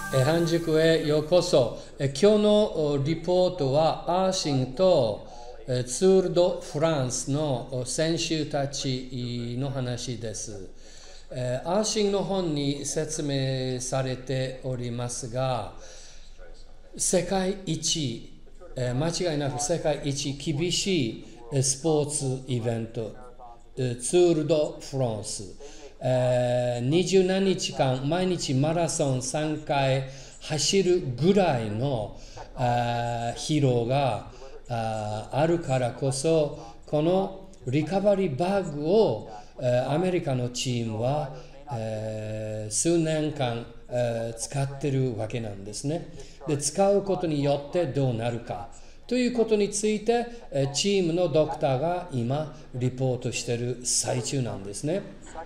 半熟へようこそ。今日のリポートはアーシンとツール・ド・フランスの選手たちの話です。アーシンの本に説明されておりますが、世界一、間違いなく世界一厳しいスポーツイベント、ツール・ド・フランス。20何日間毎日マラソン3回走るぐらいの疲労があるからこそ、このリカバリーバッグをアメリカのチームは数年間使っているわけなんですね。で、使うことによってどうなるかということについてチームのドクターが今リポートしている最中なんですね。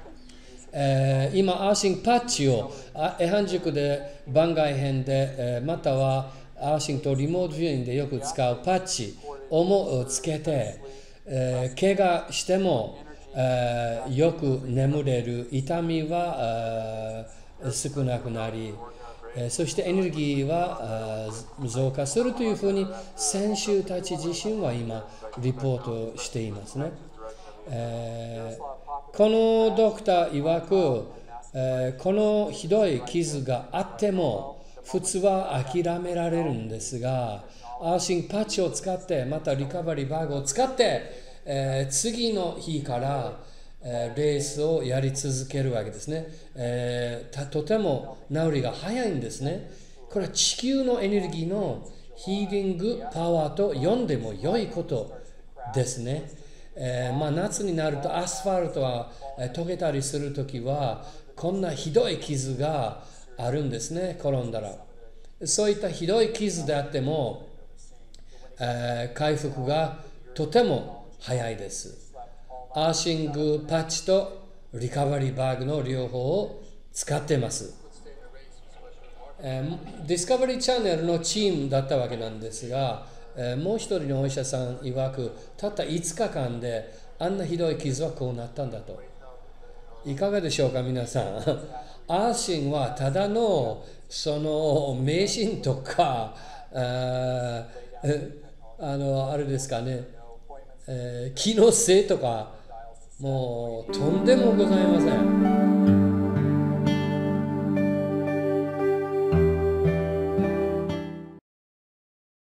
今、アーシンパッチを半熟で番外編で、またはアーシンとリモートビューイングでよく使うパッチをもつけて、怪我しても、よく眠れる、痛みは少なくなり、そしてエネルギーは増加するというふうに選手たち自身は今リポートしていますね。このドクター曰く、このひどい傷があっても普通は諦められるんですが、アーシンパッチを使ってまたリカバリーバッグを使って、次の日からレースをやり続けるわけですね。とても治りが早いんですね。これは地球のエネルギーのヒーリングパワーと読んでも良いことですね。夏になるとアスファルトは溶けたりするときはこんなひどい傷があるんですね、転んだら。そういったひどい傷であっても、回復がとても早いです。アーシングパッチとリカバリーバッグの両方を使っています。ディスカバリーチャンネルのチームだったわけなんですが、もう一人のお医者さん曰く、たった5日間であんなひどい傷はこうなったんだと。いかがでしょうか、皆さん。アーシンはただのその迷信とか、あれですかね、気のせいとか、もうとんでもございません。